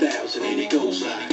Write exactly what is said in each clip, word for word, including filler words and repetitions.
thousand, and it goes like.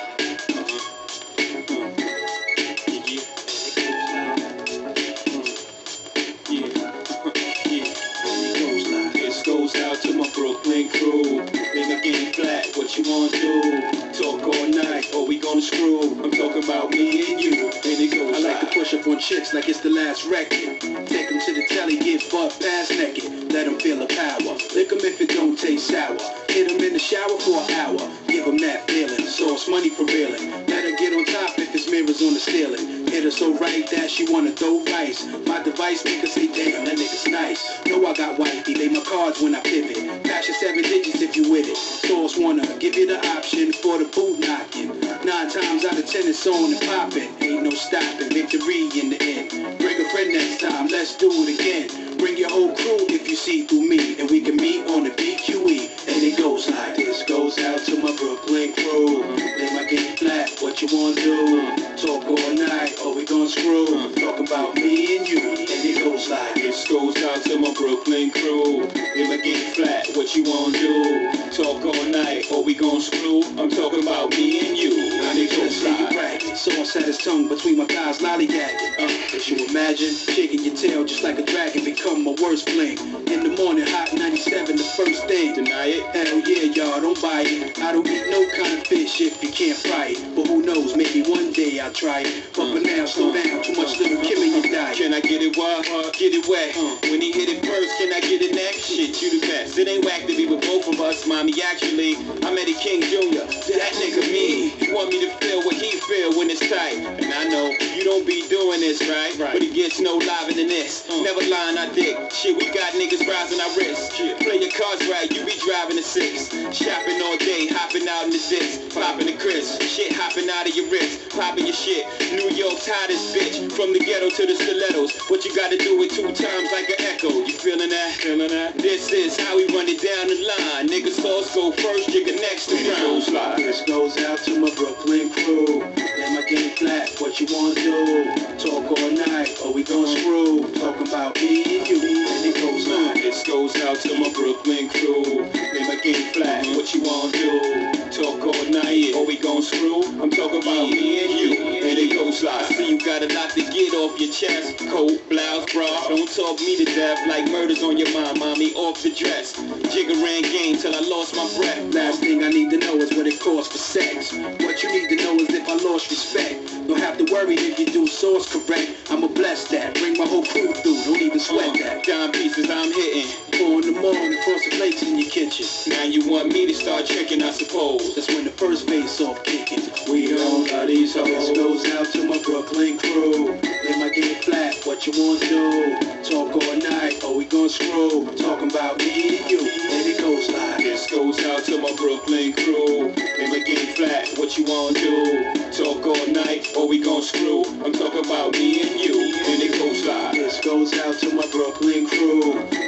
Goes out to my Brooklyn crew. Think I get flat, what you wanna do? Talk all night, or we gonna screw? I'm talking about me and you, and it goes I like to push up on chicks like it's the last record. Take them to the telly, get butt past naked. Let them feel the power, lick them if it don't taste sour. Hit them in the shower for an hour, give them that feeling. Sauce money for reeling. Let her get on top if it's mirrors on the ceiling. Hit her so right that she wanna throw rice. My device make her say, damn, that nigga's nice. Know I got wifey, lay my cards when I pivot. Cash your seven digits if you with it. Sauce wanna give you the option for the boot knocking. Nine times out of ten it's on and popping. Ain't no stopping, victory in the end. Bring a friend next time, let's do it again. Bring your whole crew if you see through me. And we can meet on the B Q E. And it goes like this, goes out to my Brooklyn crew. Lay my game flat, what you wanna do? Talk all night, or we gon' screw? Talk about me and you, and it goes like this, goes out to my Brooklyn crew. Lay my game flat, what you wanna do? Talk all night, or we gon' screw? I'm talking about me and you, and it goes like Sauce had his tongue between my thighs, lollygagging. Uh, if you imagine, shaking your tail just like a dragon, become my worst fling. In the morning, hot ninety-seven, the first thing. Deny it? Hell yeah, y'all, don't buy it. I don't eat no kind of fish if you can't fry it. But who knows, maybe one day I'll try it. But for now, slow down, too much little Kim in your diet. Can I get it wild? Uh, get it wet. Uh, when he hit it first, can I get it next? Shit, you the best. It ain't whack to be with both of us, mommy. Actually, I'm Eddie King Junior That nigga me. You want me to feel what he feel when it's tight. And I know you don't be doing this, right? right. But it gets no liver than this. Uh. Never lying, I dig. Shit, we got niggas rising our wrists. Yeah. Play your cards right, you be driving a six. Shopping all day, hopping out in the six. Popping the crisp. Shit hopping out of your wrist. Popping your shit. New York's hottest bitch. From the ghetto to the stilettos. What you gotta do it two times like an echo. You feeling that? Feeling that? This is how we run it down the line. Niggas sauce go first, jigga next to round. This goes out to my Brooklyn crew. Let my game flat, what you wanna do? Talk all night, or we gon' screw? Talking about me and you, and it goes like this goes out to my Brooklyn crew. Let my game flat, what you wanna do? Talk all night, or we gon' screw? I'm talking about me and you, and it goes like. See, you got a lot to get off your chest. Coat, blouse, bra, don't talk me to death like murders on your mind, mommy, off the dress. Jigga ran game till I lost my breath. Last thing I need to know is what it costs for sex. What you need to know is if I lost respect. Don't have to worry if you do source correct. I'ma bless that, bring my whole crew through, don't even sweat that. Dime pieces I'm hitting, four in the morning, cross the plates in your kitchen. Now you want me to start tricking, I suppose. That's when the first face off kicking. We don't got these hoes. This goes out to my Brooklyn crew. Let my game flat, what you want to do? Talk all night, or we gon' screw? Talking about me and you, and it goes like. This goes out to my Brooklyn crew. Let my game flat, what you want to do? Talk all night, or we gon' screw? I'm talking about me and you, and it goes like. This goes out to my Brooklyn crew.